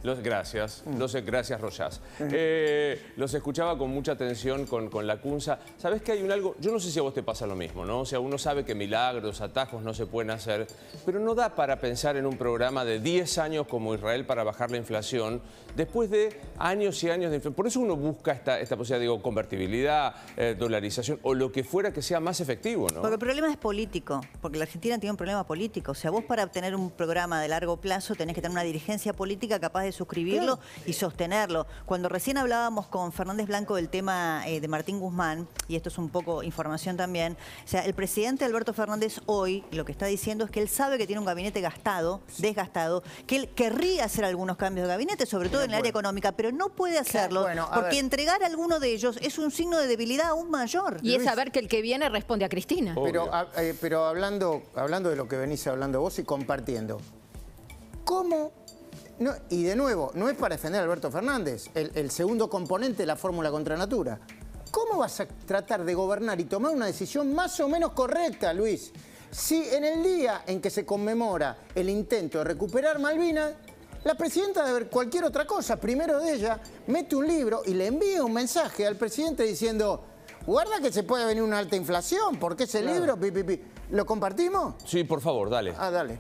Gracias, gracias Rojas. Los escuchaba con mucha atención con la Cunza. ¿Sabés que hay algo? Yo no sé si a vos te pasa lo mismo, ¿no? O sea, uno sabe que milagros, atajos no se pueden hacer, pero no da para pensar en un programa de 10 años como Israel para bajar la inflación, después de años y años de inflación. Por eso uno busca esta posibilidad, digo, convertibilidad, dolarización o lo que fuera que sea más efectivo, ¿no? Porque el problema es político, porque la Argentina tiene un problema político. O sea, vos para obtener un programa de largo plazo tenés que tener una dirigencia política capaz de suscribirlo y sostenerlo. Cuando recién hablábamos con Fernández Blanco del tema de Martín Guzmán, y esto es un poco información también, o sea, el presidente Alberto Fernández hoy lo que está diciendo es que él sabe que tiene un gabinete gastado, desgastado, que él querría hacer algunos cambios de gabinete, sobre todo en el área económica, pero no puede hacerlo porque entregar a alguno de ellos es un signo de debilidad aún mayor. Y es saber que el que viene responde a Cristina. Pero hablando de lo que venís hablando vos y compartiendo, ¿cómo? No, y de nuevo, no es para defender a Alberto Fernández, el segundo componente de la fórmula contra natura. ¿Cómo vas a tratar de gobernar y tomar una decisión más o menos correcta, Luis? Si en el día en que se conmemora el intento de recuperar Malvinas, la presidenta de ver cualquier otra cosa, primero de ella, mete un libro y le envía un mensaje al presidente diciendo: guarda que se puede venir una alta inflación, porque ese libro... ¿Lo compartimos? Sí, por favor, dale. Dale.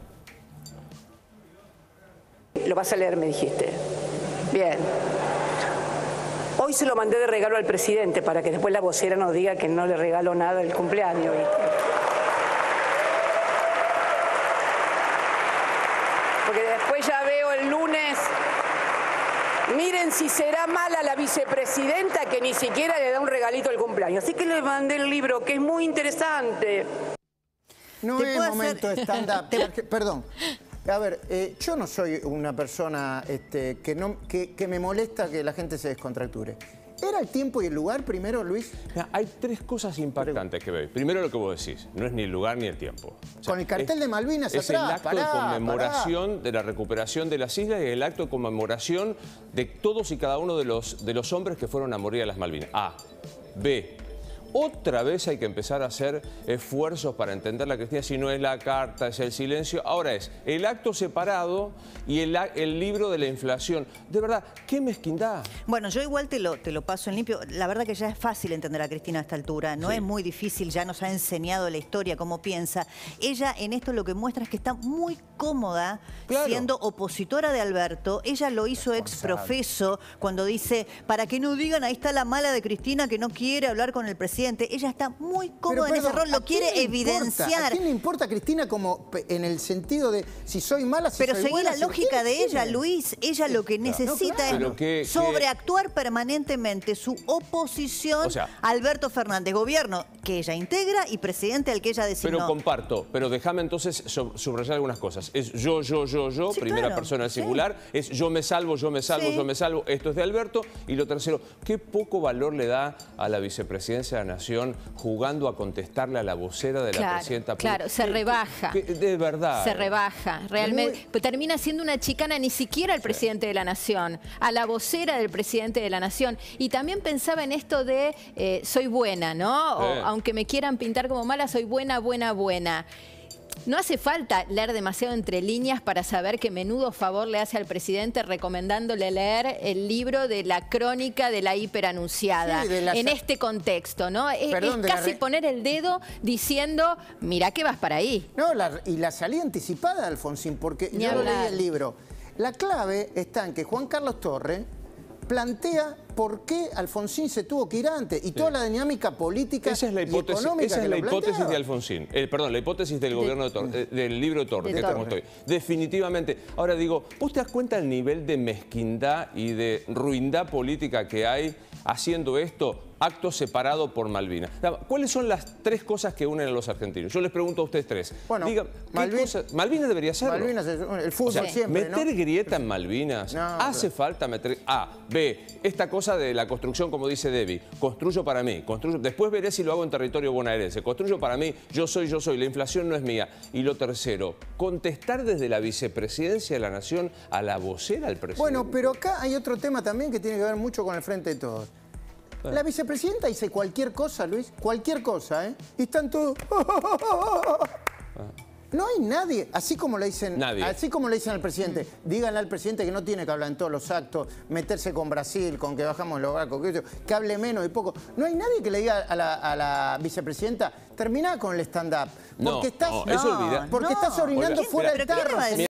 Lo vas a leer, me dijiste. Bien. Hoy se lo mandé de regalo al presidente para que después la vocera nos diga que no le regaló nada del cumpleaños, ¿viste? Porque después ya veo el lunes... Miren si será mala la vicepresidenta que ni siquiera le da un regalito al cumpleaños. Así que le mandé el libro, que es muy interesante. No es momento de stand-up. Perdón. A ver, yo no soy una persona que me molesta que la gente se descontracture. ¿Era el tiempo y el lugar primero, Luis? Mira, hay tres cosas impactantes que veo. Primero lo que vos decís, no es ni el lugar ni el tiempo. O sea, con el cartel de Malvinas es atrás. Es el acto de conmemoración de la recuperación de las islas y el acto de conmemoración de todos y cada uno de los hombres que fueron a morir a las Malvinas. A. B. Otra vez hay que empezar a hacer esfuerzos para entender la Cristina, si no es la carta, es el silencio. Ahora es el acto separado y el libro de la inflación. De verdad, qué mezquindad. Bueno, yo igual te lo paso en limpio. La verdad que ya es fácil entender a Cristina a esta altura. No es muy difícil, ya nos ha enseñado la historia, cómo piensa. Ella en esto lo que muestra es que está muy cómoda siendo opositora de Alberto. Ella lo hizo ex profeso cuando dice, para que no digan, ahí está la mala de Cristina que no quiere hablar con el presidente. Ella está muy cómoda en ese rol, lo quiere evidenciar. ¿A quién le importa a Cristina como en el sentido de si soy mala, si soy buena? Pero seguí la lógica de ella, Luis. Ella lo que necesita es sobreactuar permanentemente su oposición a Alberto Fernández, gobierno que ella integra y presidente al que ella designó. Pero comparto, pero déjame entonces subrayar algunas cosas. Es yo, primera persona singular, es yo me salvo, yo me salvo, esto es de Alberto. Y lo tercero, qué poco valor le da a la vicepresidencia de la Nación jugando a contestarle a la vocera de la presidenta. Claro, se rebaja. De verdad. Se rebaja, realmente. Pues termina siendo una chicana ni siquiera al presidente de la Nación, a la vocera del presidente de la Nación. Y también pensaba en esto de soy buena, ¿no? Aunque me quieran pintar como mala, soy buena, buena, buena. No hace falta leer demasiado entre líneas para saber que menudo favor le hace al presidente recomendándole leer el libro de la crónica de la hiperanunciada en este contexto, ¿no? Es casi poner el dedo diciendo, mirá que vas para ahí. No, y la salida anticipada de Alfonsín, porque yo leí el libro. La clave está en que Juan Carlos Torre plantea por qué Alfonsín se tuvo que ir antes y toda la dinámica política y económica. Esa es la hipótesis de Alfonsín. Perdón, la hipótesis del gobierno de Torre, del libro de Torre, definitivamente. Ahora digo, ¿vos te das cuenta del nivel de mezquindad y de ruindad política que hay haciendo esto? Acto separado por Malvinas. ¿Cuáles son las tres cosas que unen a los argentinos? Yo les pregunto a ustedes tres. Bueno, digan, Malvinas debería serlo. Malvinas, el fútbol siempre, meter grieta en Malvinas. Hace falta meter... A, B, esta cosa de la construcción, como dice Debbie. Construyo para mí. Después veré si lo hago en territorio bonaerense. Construyo para mí, yo soy. La inflación no es mía. Y lo tercero, contestar desde la vicepresidencia de la Nación a la vocera del presidente. Bueno, pero acá hay otro tema también que tiene que ver mucho con el Frente de Todos. La vicepresidenta dice cualquier cosa, Luis, cualquier cosa, ¿eh? Y están todos... No hay nadie, así como le dicen, Nadie. así como le dicen al presidente, díganle al presidente que no tiene que hablar en todos los actos, meterse con Brasil, con que bajamos los barcos, que hable menos y poco. No hay nadie que le diga a la vicepresidenta, terminá con el stand-up. Porque estás orinando fuera del tarro.